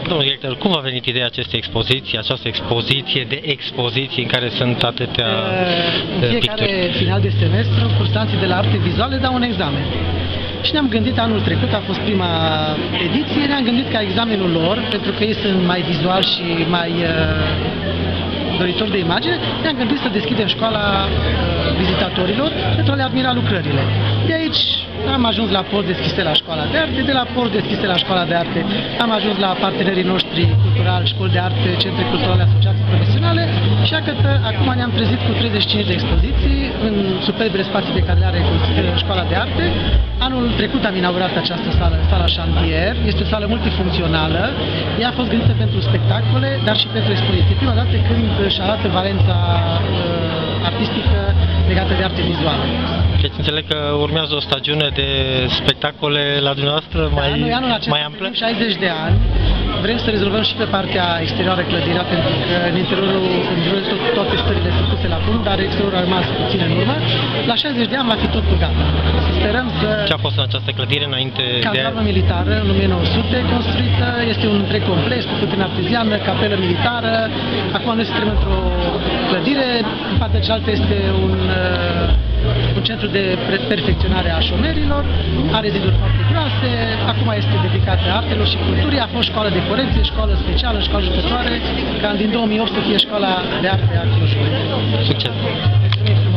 Domnul director, cum a venit ideea acestei expoziții, această expoziție de expoziții în care sunt atâtea fiecare picturi? final de semestru, cursanții de la arte vizuale dau un examen. Și ne-am gândit, anul trecut a fost prima ediție, ne-am gândit ca examenul lor, pentru că ei sunt mai vizual și mai doritori de imagine, ne-am gândit să deschidem școala vizitatorilor pentru a le admira lucrările. De aici am ajuns la post deschise la școala de arte, de la post deschise la școala de arte am ajuns la partenerii noștri culturali, școli de arte, centre culturale, asociații profesionale și acum ne-am trezit cu 35 de expoziții în superbe spații de care are școala de arte. Anul trecut am inaugurat această sală, sala Șantier, este o sală multifuncțională, ea a fost gândită pentru spectacole, dar și pentru expoziții. Prima dată când își arată valența artistică legată de arte vizuală. Deci înțeleg că urmează o stagiune de spectacole la dumneavoastră Noi anul acesta mai amplă? 60 de ani. Vrem să rezolvăm și pe partea exterioară clădirea, pentru că în interiorul toate stările sunt puse la punct, dar exteriorul a rămas puțin în urmă. La 60 de ani va fi totul gata. Sperăm să... Ce a fost în această clădire înainte de... Cazarmă militară, în 1900 construită, este un întreg complex cu putere arteziană, capelă militară. Acum noi suntem într-o clădire, în partea cealaltă este un centru de perfecționare a șomerilor, are ziduri foarte groase, acum este dedicată artelor și culturii, a fost școală de corecție, școală specială, școală jucătoare, ca din 2008 să fie școala de arte a Clujului. Succes!